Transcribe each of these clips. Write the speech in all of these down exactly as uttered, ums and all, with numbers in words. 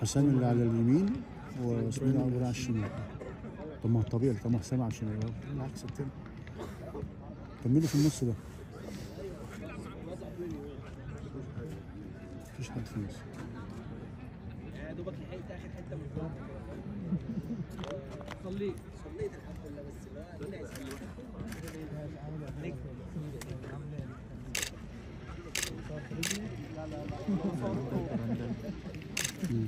حسام اللي على اليمين واسماعيل عبد على الشمال. طب ما الطبيعي طب ما حسام على الشمال بالعكس التاني. كملوا في النص ده. مفيش حد في النص. يا دوبك لحقت اخر حته من الجول. صليت صليت الحمد لله بس بقى هنا يسلم. لا لا لا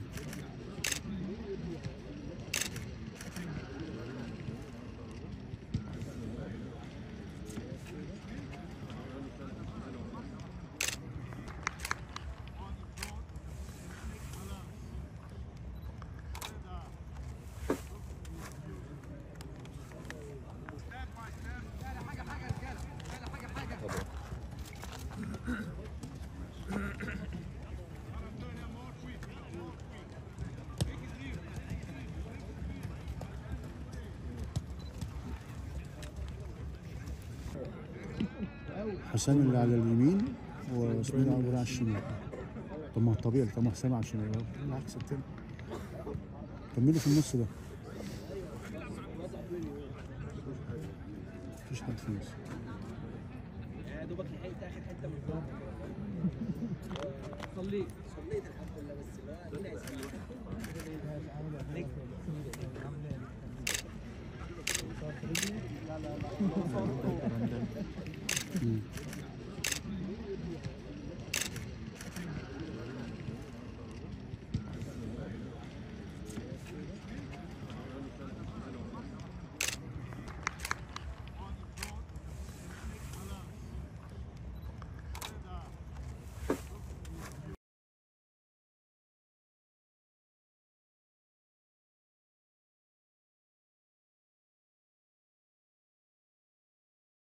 حسام اللي على اليمين واسماعيل عبد على الشمال. طب ما الطبيعي طب ما حسام على الشمال بالعكس التاني. كملوا في النص ده. مفيش حد في النص. يا دوبك لحقت اخر حته من الجول. صليت